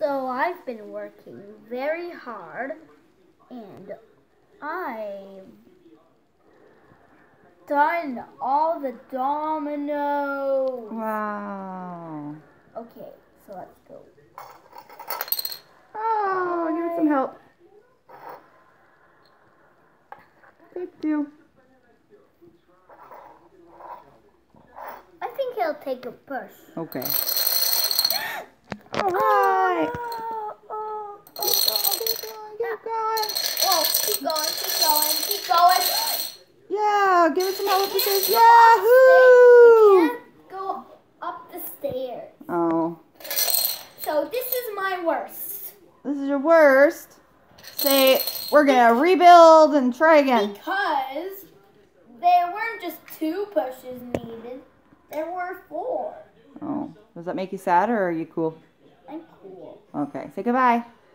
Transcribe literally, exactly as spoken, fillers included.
So I've been working very hard, and I've done all the dominoes. Wow. Okay, so let's go. Oh, give it some help. Thank you. I think he'll take a push. Okay. All right. Oh, oh, oh, Keep going, keep going. oh, keep going, keep going, keep going. Yeah, give it some help. It says It Yahoo! can't go up the stairs. Oh. So this is my worst. This is your worst. Say, we're going to rebuild and try again. Because there weren't just two pushes needed. There were four. Oh. Does that make you sad or are you cool? I'm cool. Okay. Say goodbye.